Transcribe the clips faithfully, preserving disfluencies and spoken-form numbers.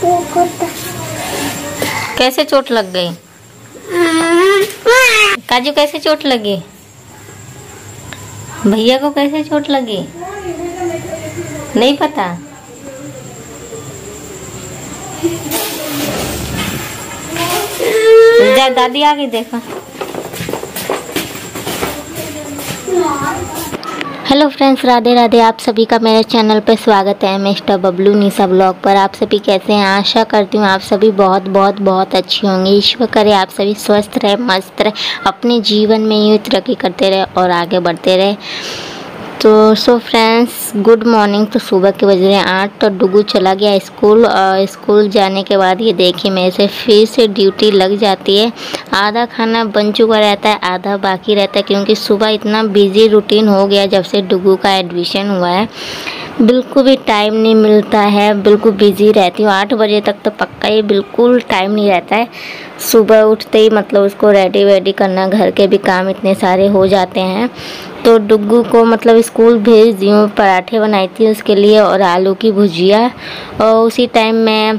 कैसे चोट लग गई काजू? कैसे चोट लगी? भैया को कैसे चोट लगी? नहीं पता। जा दादी आ गई, देखो। Hello friends, Radhe Radhe. आप सभी का मेरे चैनल पर स्वागत है, मिस्टर बबलू निशा ब्लॉग पर। आप सभी कैसे हैं? आशा करती हूँ आप सभी बहुत बहुत बहुत अच्छी होंगे। ईश्वर करे आप सभी स्वस्थ रहे, मस्त रहे, अपने जीवन में यूँ तरक्की करते रहे और आगे बढ़ते रहे। तो सो फ्रेंड्स, गुड मॉर्निंग। तो सुबह के बज रहे हैं आठ। तो डुगू चला गया स्कूल और स्कूल जाने के बाद ये देखिए मेरे से फिर से ड्यूटी लग जाती है। आधा खाना बन चुका रहता है, आधा बाकी रहता है, क्योंकि सुबह इतना बिजी रूटीन हो गया जब से डुगू का एडमिशन हुआ है। बिल्कुल भी टाइम नहीं मिलता है, बिल्कुल बिजी रहती हूँ। आठ बजे तक तो पक्का ही बिल्कुल टाइम नहीं रहता है। सुबह उठते ही मतलब उसको रेडी वेडी करना, घर के भी काम इतने सारे हो जाते हैं। तो डुग्गू को मतलब स्कूल भेज दी हूँ। पराठे बनाई थी उसके लिए और आलू की भुजिया, और उसी टाइम मैं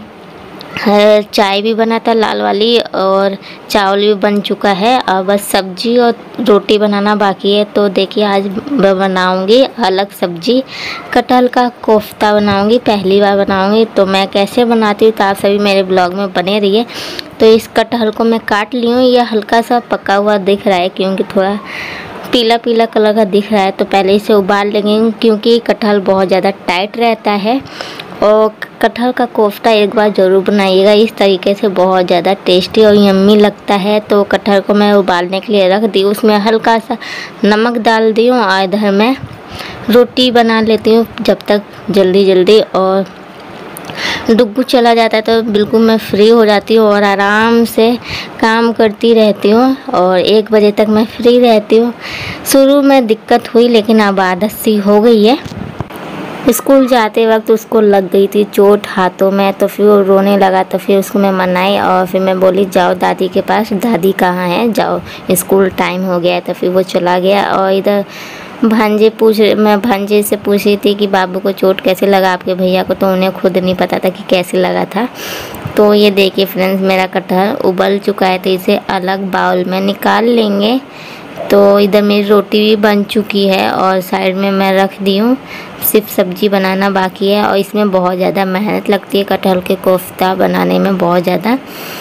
चाय भी बना था लाल वाली, और चावल भी बन चुका है। और बस सब्जी और रोटी बनाना बाकी है। तो देखिए आज मैं बनाऊंगी अलग सब्जी, कटहल का कोफ्ता बनाऊंगी। पहली बार बनाऊंगी, तो मैं कैसे बनाती हूँ तो आप सभी मेरे ब्लॉग में बने रहिए। तो इस कटहल को मैं काट ली हूँ। यह हल्का सा पका हुआ दिख रहा है, क्योंकि थोड़ा पीला पीला कलर का दिख रहा है। तो पहले इसे उबाल लेंगे, क्योंकि कटहल बहुत ज़्यादा टाइट रहता है। और कटहल का कोफ्ता एक बार ज़रूर बनाइएगा, इस तरीके से बहुत ज़्यादा टेस्टी और यम्मी लगता है। तो कटहल को मैं उबालने के लिए रख दी, उसमें हल्का सा नमक डाल दी हूँ। और इधर मैं रोटी बना लेती हूँ जब तक जल्दी जल्दी। और डुग्गू चला जाता है तो बिल्कुल मैं फ्री हो जाती हूँ और आराम से काम करती रहती हूँ। और एक बजे तक मैं फ्री रहती हूँ। शुरू में दिक्कत हुई, लेकिन अब आदत सी हो गई है। स्कूल जाते वक्त उसको लग गई थी चोट हाथों में, तो फिर वो रोने लगा। तो फिर उसको मैं मनाई और फिर मैं बोली जाओ दादी के पास। दादी कहाँ है, जाओ, स्कूल टाइम हो गया है। तो फिर वो चला गया। और इधर भांजे पूछ मैं भांजे से पूछ रही थी कि बाबू को चोट कैसे लगा, आपके भैया को। तो उन्हें खुद नहीं पता था कि कैसे लगा था। तो ये देखिए फ्रेंड्स, मेरा कटहल उबल चुका है, तो इसे अलग बाउल में निकाल लेंगे। तो इधर मेरी रोटी भी बन चुकी है और साइड में मैं रख दी हूँ। सिर्फ सब्जी बनाना बाकी है, और इसमें बहुत ज़्यादा मेहनत लगती है। कटहल के कोफ्ता बनाने में बहुत ज़्यादा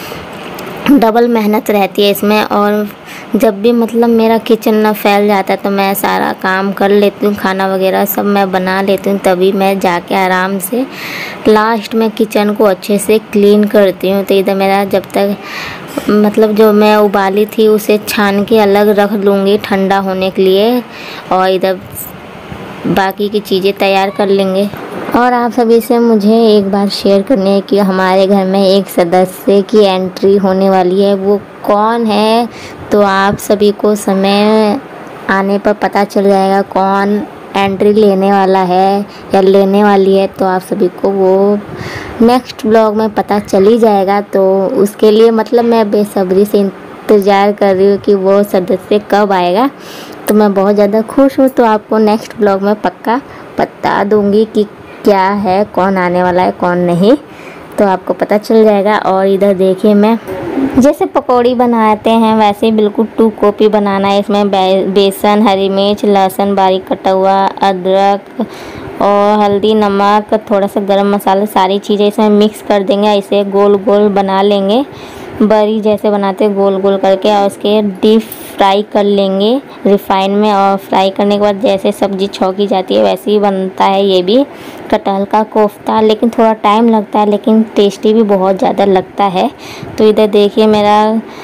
डबल मेहनत रहती है इसमें। और जब भी मतलब मेरा किचन ना फैल जाता है तो मैं सारा काम कर लेती हूँ, खाना वगैरह सब मैं बना लेती हूँ। तभी मैं जाके आराम से लास्ट में किचन को अच्छे से क्लीन करती हूँ। तो इधर मेरा जब तक मतलब जो मैं उबाली थी उसे छान के अलग रख लूँगी ठंडा होने के लिए, और इधर बाकी की चीज़ें तैयार कर लेंगे। और आप सभी से मुझे एक बात शेयर करनी है कि हमारे घर में एक सदस्य की एंट्री होने वाली है। वो कौन है तो आप सभी को समय आने पर पता चल जाएगा कौन एंट्री लेने वाला है या लेने वाली है। तो आप सभी को वो नेक्स्ट ब्लॉग में पता चल ही जाएगा। तो उसके लिए मतलब मैं बेसब्री से इंतज़ार कर रही हूँ कि वो सदस्य कब आएगा। तो मैं बहुत ज़्यादा खुश हूँ। तो आपको नेक्स्ट ब्लॉग में पक्का बता दूँगी कि क्या है, कौन आने वाला है, कौन नहीं, तो आपको पता चल जाएगा। और इधर देखिए मैं जैसे पकौड़ी बनाते हैं वैसे बिल्कुल टू कॉपी बनाना है। इसमें बे, बेसन, हरी मिर्च, लहसुन बारीक कटा हुआ, अदरक और हल्दी, नमक, थोड़ा सा गरम मसाला, सारी चीज़ें इसमें मिक्स कर देंगे। इसे गोल गोल बना लेंगे, बड़ी जैसे बनाते हैं गोल गोल करके, और उसके डीप फ्राई कर लेंगे रिफाइन में। और फ्राई करने के बाद जैसे सब्जी छौंकी जाती है वैसे ही बनता है ये भी कटहल का कोफ्ता। लेकिन थोड़ा टाइम लगता है, लेकिन टेस्टी भी बहुत ज़्यादा लगता है। तो इधर देखिए मेरा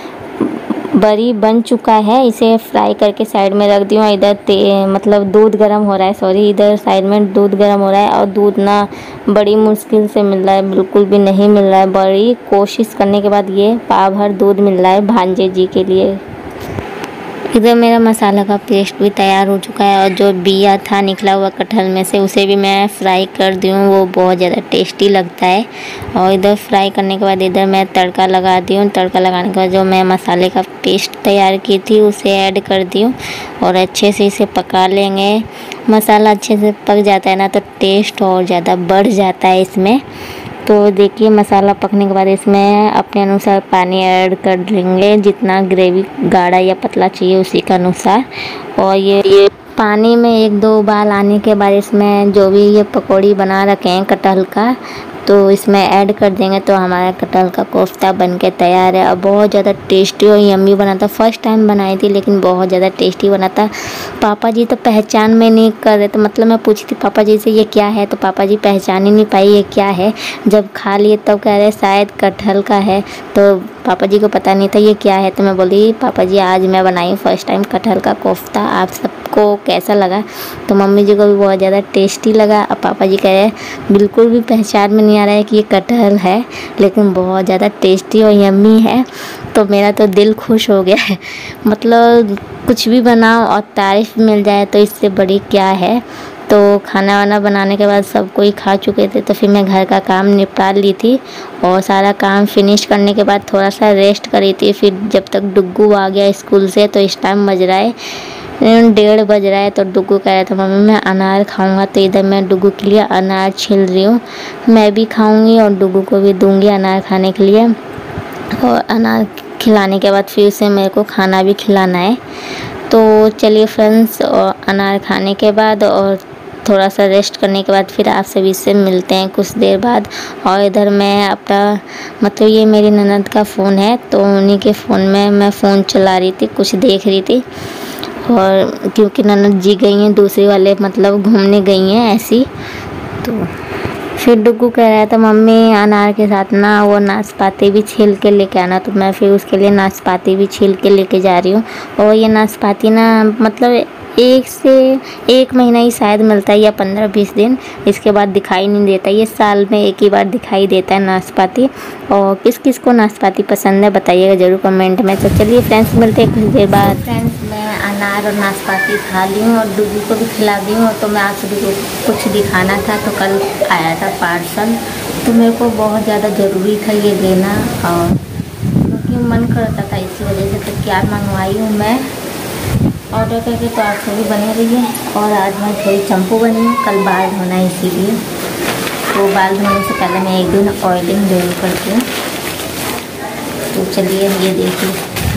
बड़ी बन चुका है, इसे फ्राई करके साइड में रख दी हूँ। इधर मतलब दूध गर्म हो रहा है, सॉरी इधर साइड में दूध गर्म हो रहा है। और दूध ना बड़ी मुश्किल से मिल रहा है, बिल्कुल भी नहीं मिल रहा है। बड़ी कोशिश करने के बाद ये पाव भर दूध मिल रहा है भांजे जी के लिए। इधर मेरा मसाला का पेस्ट भी तैयार हो चुका है, और जो बिया था निकला हुआ कटहल में से उसे भी मैं फ्राई कर दी हूँ। वो बहुत ज़्यादा टेस्टी लगता है। और इधर फ्राई करने के बाद इधर मैं तड़का लगा दी हूँ। तड़का लगाने के बाद जो मैं मसाले का पेस्ट तैयार की थी उसे ऐड कर दी हूँ, और अच्छे से इसे पका लेंगे। मसाला अच्छे से पक जाता है ना तो टेस्ट और ज़्यादा बढ़ जाता है इसमें। तो देखिए मसाला पकने के बाद इसमें अपने अनुसार पानी ऐड कर लेंगे, जितना ग्रेवी गाढ़ा या पतला चाहिए उसी के अनुसार। और ये ये पानी में एक दो उबाल आने के बाद इसमें जो भी ये पकौड़ी बना रखे हैं कटहल का, तो इसमें ऐड कर देंगे तो हमारा कटहल का कोफ्ता बनके तैयार है। और बहुत ज़्यादा टेस्टी और यम्मी बना था। फर्स्ट टाइम बनाई थी लेकिन बहुत ज़्यादा टेस्टी बना था। पापा जी तो पहचान में नहीं कर रहे, तो मतलब मैं पूछी थी पापा जी से ये क्या है, तो पापा जी पहचान ही नहीं पाई ये क्या है। जब खा लिए तब कह रहे शायद कटहल का है, तो पापा जी को पता नहीं था ये क्या है। तो मैं बोली पापा जी आज मैं बनाई फर्स्ट टाइम कटहल का कोफ्ता, आप सबको कैसा लगा। तो मम्मी जी को भी बहुत ज़्यादा टेस्टी लगा। और पापा जी कह रहे बिल्कुल भी पहचान में नहीं आ रहा है कि ये कटहल है, लेकिन बहुत ज़्यादा टेस्टी और यम्मी है। तो मेरा तो दिल खुश हो गया है। मतलब कुछ भी बनाओ और तारीफ़ मिल जाए तो इससे बड़ी क्या है। तो खाना वाना बनाने के बाद सब कोई खा चुके थे, तो फिर मैं घर का काम निपटा ली थी। और सारा काम फिनिश करने के बाद थोड़ा सा रेस्ट करी थी। फिर जब तक डुग्गू आ गया स्कूल से, तो इस टाइम बज रहा है डेढ़ बज रहा है। तो डुग्गू कह रहा था मम्मी मैं अनार खाऊंगा, तो इधर मैं डुग्गू के लिए अनार छील रही हूँ। मैं भी खाऊंगी और डुग्गू को भी दूंगी अनार खाने के लिए। और अनार खिलाने के बाद फिर उसे मेरे को खाना भी खिलाना है। तो चलिए फ्रेंड्स, और अनार खाने के बाद और थोड़ा सा रेस्ट करने के बाद फिर आप सभी से मिलते हैं कुछ देर बाद। और इधर मैं अपना मतलब ये मेरी ननद का फ़ोन है, तो उन्हीं के फ़ोन में मैं फ़ोन चला रही थी, कुछ देख रही थी। और क्योंकि ननद जी गई हैं दूसरे वाले मतलब घूमने गई हैं ऐसी। तो फिर डुग्गू कह रहा था मम्मी अनार के साथ ना वो नाशपाती भी छील के लेके आना, तो मैं फिर उसके लिए नाशपाती भी छील के लेके जा रही हूँ। और ये नाशपाती ना मतलब एक से एक महीना ही शायद मिलता है या पंद्रह बीस दिन, इसके बाद दिखाई नहीं देता। ये साल में एक ही बार दिखाई देता है नाशपाती। और किस किस को नाशपाती पसंद है बताइएगा ज़रूर कमेंट में। तो चलिए फ्रेंड्स मिलते हैं कुछ देर बाद। फ्रेंड्स मैं अनार और नाशपाती खा ली हूँ और डुग्गू को भी खिला दी हूँ। तो मैं आप सभी को कुछ दिखाना था, तो कल आया था पार्सल, तो मेरे को बहुत ज़्यादा ज़रूरी था ये लेना, और क्योंकि मन करता था इसी वजह से। तो क्या मंगवाई हूँ मैं ऑर्डर करके, तो आप सभी बने रहिए। और आज मैं थोड़ी चंपू बनी हूँ, कल बाल धोना है इसीलिए। तो बाल धोने से पहले मैं एक दिन ऑयलिंग जरूर करती हूँ। तो चलिए ये देखिए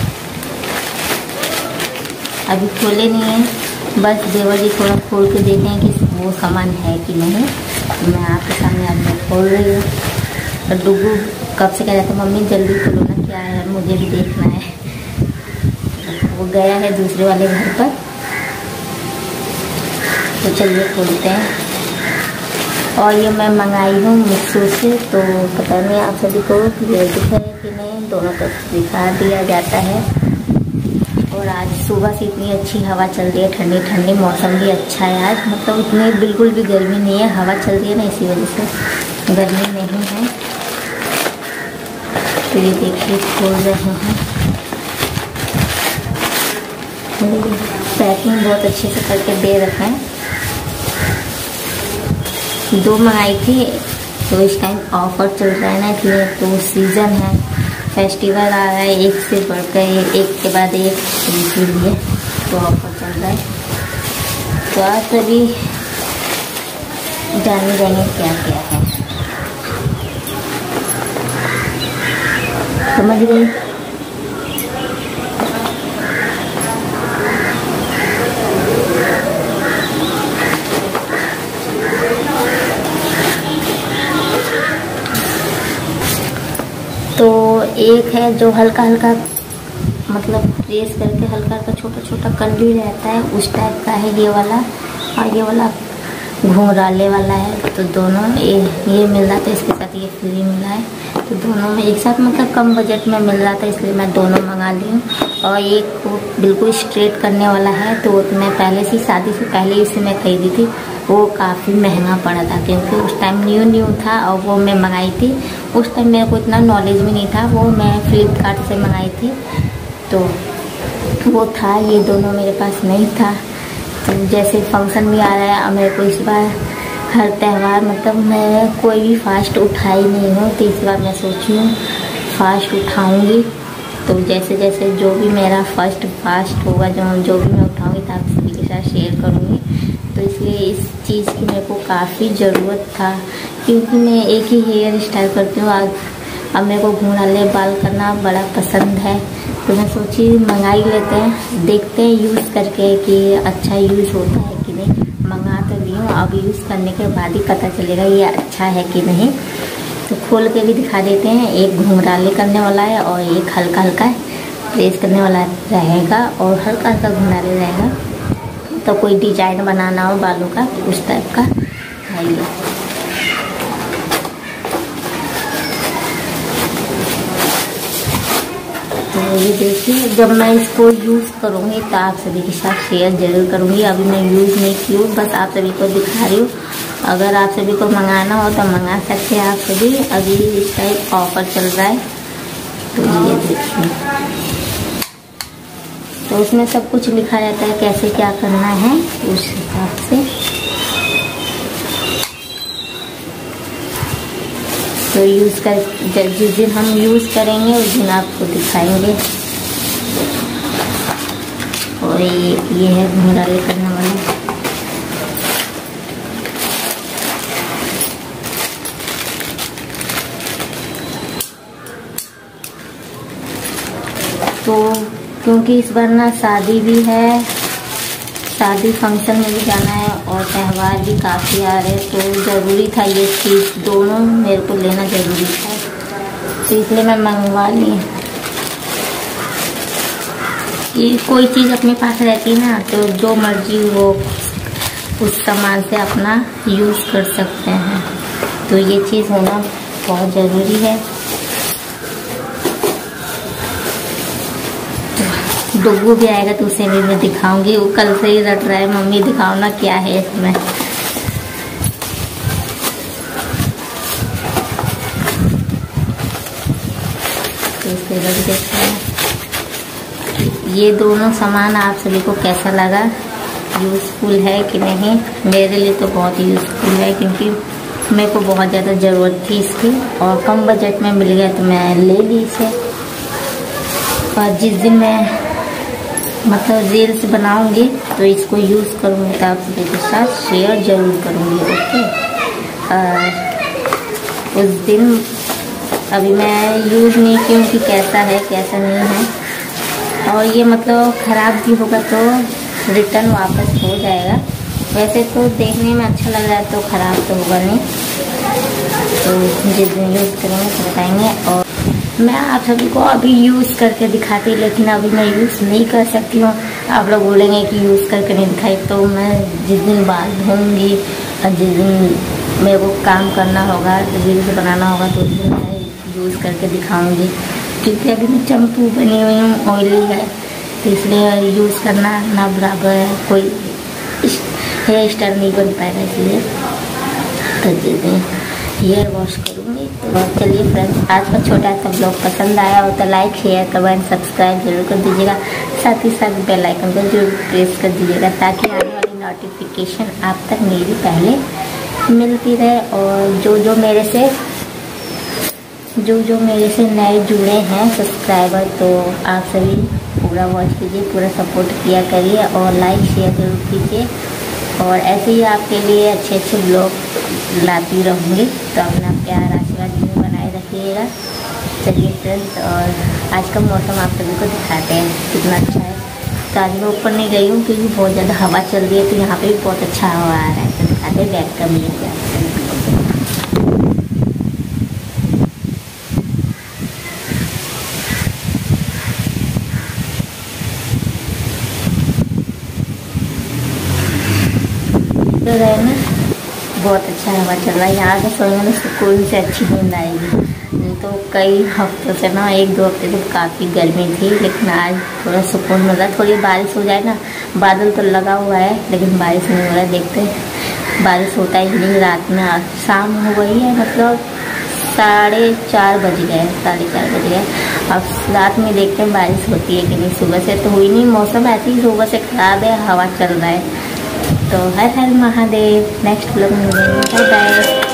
अभी खोले नहीं है, बस देवर जी थोड़ा खोल के देखें कि वो सामान है कि नहीं। तो मैं आपके सामने आज मैं खोल रही हूँ। और डुग्गू कब से कह रहा था मम्मी जल्दी खोलो ना क्या है, मुझे भी देखना है। वो गया है दूसरे वाले घर पर, तो चलिए खोलते हैं। और ये मैं मंगाई हूँ मिक्सो से, तो पता नहीं आप सभी को क्लियर दिख है कि नहीं, दोनों तरफ दिखा दिया जाता है। और आज सुबह से इतनी अच्छी हवा चल रही है, ठंडी ठंडी मौसम भी अच्छा है आज, मतलब इतनी बिल्कुल भी गर्मी नहीं है, हवा चल रही है ना इसी वजह से गर्मी नहीं है। तो ये देखिए खोल रहे हैं, पैकिंग बहुत अच्छे से करके दे रखा है। दो मंगाई थी, तो इस टाइम ऑफर चल रहा है ना, इसलिए तो सीज़न है, फेस्टिवल आ रहा है, एक से बढ़कर एक के बाद एक, इसीलिए तो ऑफर चल रहा है। तो आप सभी जाने जाएंगे क्या क्या है, समझ गई। तो एक है जो हल्का हल्का मतलब प्रेस करके हल्का हल्का छोटा छोटा कंडी रहता है उस टाइप का है ये वाला, और ये वाला घुंघराले वाला है। तो दोनों ये ये मिल रहा था, इसके साथ ये फ्री मिला है, तो दोनों में एक साथ मतलब कम बजट में मिल रहा था, इसलिए मैं दोनों मंगा ली हूँ। और एक को बिल्कुल स्ट्रेट करने वाला है, तो मैं पहले से शादी से पहले इसे मैं खरीदी थी, वो काफ़ी महंगा पड़ा था क्योंकि उस टाइम न्यू न्यू था और वो मैं मंगाई थी। उस टाइम मेरे को इतना नॉलेज भी नहीं था, वो मैं फ्लिपकार्ट से मंगाई थी, तो वो था, ये दोनों मेरे पास नहीं था। तो जैसे फंक्शन भी आ रहा है और मेरे को इस बार हर त्यौहार मतलब मैं कोई भी फास्ट उठाई नहीं हूँ, तो इस बार मैं सोची हूँ फास्ट उठाऊँगी। तो जैसे जैसे जो भी मेरा फर्स्ट फास्ट होगा, जो जो भी मैं उठाऊँगी तो आप सभी के साथ शेयर करूँगी। तो इसलिए इस चीज़ की मेरे को काफ़ी ज़रूरत था, क्योंकि मैं एक ही हेयर स्टाइल करती हूँ। आज अब मेरे को घुंघराले बाल करना बड़ा पसंद है, तो मैं सोची मंगा ही लेते हैं, देखते हैं यूज़ करके कि अच्छा यूज़ होता है कि नहीं। मंगा तो ली हूँ, अब यूज़ करने के बाद ही पता चलेगा ये अच्छा है कि नहीं। तो खोल के भी दिखा देते हैं। एक घुंघराले करने वाला है और एक हल्का हल्का प्रेस करने वाला रहेगा और हल्का हल्का घुंघराले रहेगा। तो कोई डिजाइन बनाना हो बालों का उस टाइप का आइए। तो ये देखिए, जब मैं इसको यूज़ करूँगी तो आप सभी के साथ शेयर ज़रूर करूँगी। अभी मैं यूज़ नहीं की हूँ, बस आप सभी को दिखा रही हूँ। अगर आप सभी को मंगाना हो तो मंगा सकते हैं आप सभी। अभी इस टाइप ऑफर चल रहा है। तो ये देखिए, तो उसमें सब कुछ लिखा रहता है कैसे क्या करना है उस हिसाब से। तो यूज़ कर जिस दिन हम यूज़ करेंगे उस दिन आपको दिखाएंगे। और ये ये है घुंघराले करने वाला। तो क्योंकि इस बार ना शादी भी है, शादी फंक्शन में भी जाना है और त्यौहार भी काफ़ी आ रहे, तो ज़रूरी था ये चीज़, दोनों मेरे को लेना ज़रूरी था, तो इसलिए मैं मंगवा ली। ये कोई चीज़ अपने पास रहती है ना, तो जो मर्जी वो उस सामान से अपना यूज़ कर सकते हैं, तो ये चीज़ होना बहुत ज़रूरी है। डुग्गू भी आएगा तो उसे भी मैं दिखाऊंगी। वो कल से ही रट रहा है, मम्मी दिखाओ ना क्या है इसमें। तो इसे रख देते हैं। ये दोनों सामान आप सभी को कैसा लगा, यूज़फुल है कि नहीं? मेरे लिए तो बहुत यूज़फुल है, क्योंकि मेरे को बहुत ज़्यादा ज़रूरत थी इसकी और कम बजट में मिल गया तो मैं ले ली इसे। और जिस दिन मैं मतलब रील्स बनाऊंगी तो इसको यूज़ करूँगी तो आप सभी के साथ शेयर ज़रूर करूँगी, ओके। और उस दिन अभी मैं यूज़ नहीं की हूँ कि कैसा है कैसा नहीं है, और ये मतलब ख़राब भी होगा तो रिटर्न वापस हो जाएगा। वैसे तो देखने में अच्छा लग रहा है तो ख़राब तो होगा नहीं। तो जिस दिन यूज़ करेंगे तो बताएंगे। और मैं आप सभी को अभी यूज़ करके दिखाती, लेकिन अभी मैं यूज़ नहीं कर सकती हूँ। आप लोग बोलेंगे कि यूज़ करके नहीं दिखाई, तो मैं जिस दिन बाल धोऊंगी और जिस दिन मेरे को काम करना होगा, रील्स बनाना होगा, तो उस दिन मैं यूज़ करके दिखाऊंगी। क्योंकि अभी मैं चंपू बनी हुई हूँ, ऑयली है, तो इसलिए यूज़ करना ना बराबर है, कोई हेयर स्टाइल नहीं बन पाएगा, इसलिए तो जिस दिन हेयर वॉश करूँगी। तो चलिए फ्रेंड्स, आज का छोटा सा ब्लॉग पसंद आया हो तो लाइक शेयर कमेंट सब्सक्राइब जरूर कर दीजिएगा। साथ ही साथ बेल आइकन को जरूर प्रेस कर दीजिएगा, ताकि आने वाली नोटिफिकेशन आप तक मेरी पहले मिलती रहे। और जो जो मेरे से जो जो मेरे से नए जुड़े हैं सब्सक्राइबर, तो आप सभी पूरा वॉच कीजिए, पूरा सपोर्ट किया करिए और लाइक शेयर जरूर कीजिए। और ऐसे ही आपके लिए अच्छे अच्छे ब्लॉग लाती रहूँगी, तो अपना प्यार आशीर्वाद में बनाए रखिएगा। चलिए फ्रेंड्स, और आज का मौसम आप सभी को दिखाते हैं कितना अच्छा है। तो आज मैं ऊपर नहीं गई हूँ क्योंकि बहुत ज़्यादा हवा चल रही है, तो यहाँ पे भी बहुत अच्छा हवा आ रहा है, तो दिखाते हैं बैक कम लेके। तो रहे ना, बहुत अच्छा हवा चल रहा है। यहाँ के सोने में सुकून से अच्छी नींद आएगी। तो कई हफ्तों से ना, एक दो हफ्ते से काफ़ी गर्मी थी, लेकिन आज थोड़ा सुकून मिल रहा है। थोड़ी बारिश हो जाए ना, बादल तो लगा हुआ है लेकिन बारिश नहीं हो रहा है। देखते हैं, बारिश होता ही नहीं। रात में शाम हो गई है, मतलब साढ़े चार बज गए साढ़े चार बज गए अब रात में देखते हैं बारिश होती है कि नहीं। सुबह से तो हुई नहीं, मौसम ऐसे ही सुबह से ख़राब है, हवा चल रहा है। तो हर हर महादेव। नेक्स्ट ब्लॉग में मिलेंगे, बाय बाय।